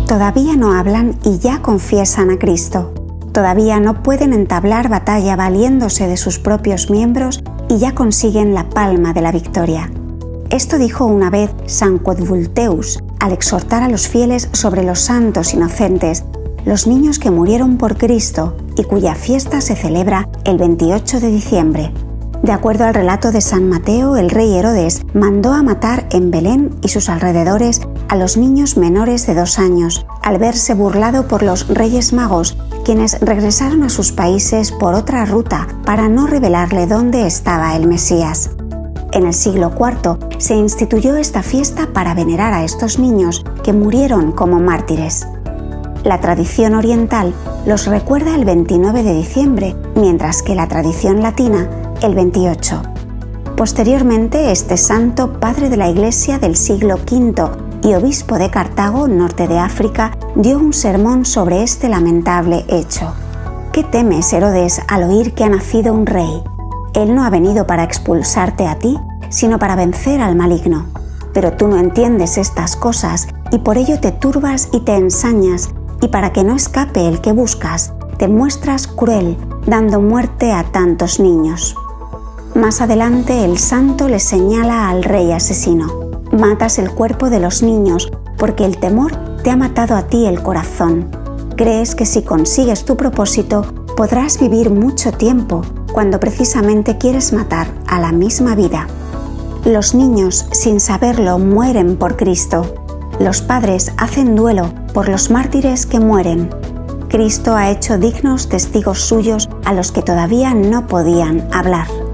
Todavía no hablan y ya confiesan a Cristo. Todavía no pueden entablar batalla valiéndose de sus propios miembros y ya consiguen la palma de la victoria. Esto dijo una vez San Quodvulteus al exhortar a los fieles sobre los santos inocentes, los niños que murieron por Cristo y cuya fiesta se celebra el 28 de diciembre. De acuerdo al relato de San Mateo, el rey Herodes mandó a matar en Belén y sus alrededores a los niños menores de 2 años, al verse burlado por los Reyes Magos, quienes regresaron a sus países por otra ruta para no revelarle dónde estaba el Mesías. En el siglo IV se instituyó esta fiesta para venerar a estos niños que murieron como mártires. La tradición oriental los recuerda el 29 de diciembre, mientras que la tradición latina el 28. Posteriormente, este santo, padre de la Iglesia del siglo V y obispo de Cartago, norte de África, dio un sermón sobre este lamentable hecho. ¿Qué temes, Herodes, al oír que ha nacido un rey? Él no ha venido para expulsarte a ti, sino para vencer al maligno. Pero tú no entiendes estas cosas y por ello te turbas y te ensañas, y para que no escape el que buscas, te muestras cruel, dando muerte a tantos niños. Más adelante el santo le señala al rey asesino: matas el cuerpo de los niños porque el temor te ha matado a ti el corazón. Crees que si consigues tu propósito podrás vivir mucho tiempo cuando precisamente quieres matar a la misma vida. Los niños, sin saberlo, mueren por Cristo. Los padres hacen duelo por los mártires que mueren. Cristo ha hecho dignos testigos suyos a los que todavía no podían hablar.